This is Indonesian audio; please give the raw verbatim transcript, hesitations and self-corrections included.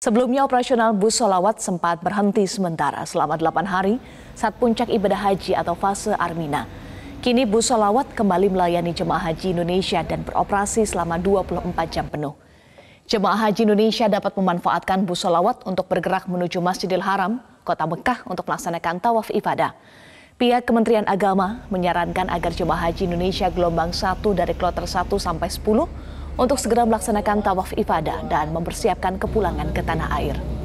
Sebelumnya operasional bus sholawat sempat berhenti sementara selama delapan hari saat puncak ibadah haji atau fase Armina. Kini bus sholawat kembali melayani jemaah haji Indonesia dan beroperasi selama dua puluh empat jam penuh. Jemaah haji Indonesia dapat memanfaatkan bus sholawat untuk bergerak menuju Masjidil Haram, Kota Mekah untuk melaksanakan tawaf ibadah. Pihak Kementerian Agama menyarankan agar jemaah haji Indonesia gelombang satu dari kloter satu sampai sepuluh untuk segera melaksanakan tawaf ibadah dan mempersiapkan kepulangan ke tanah air.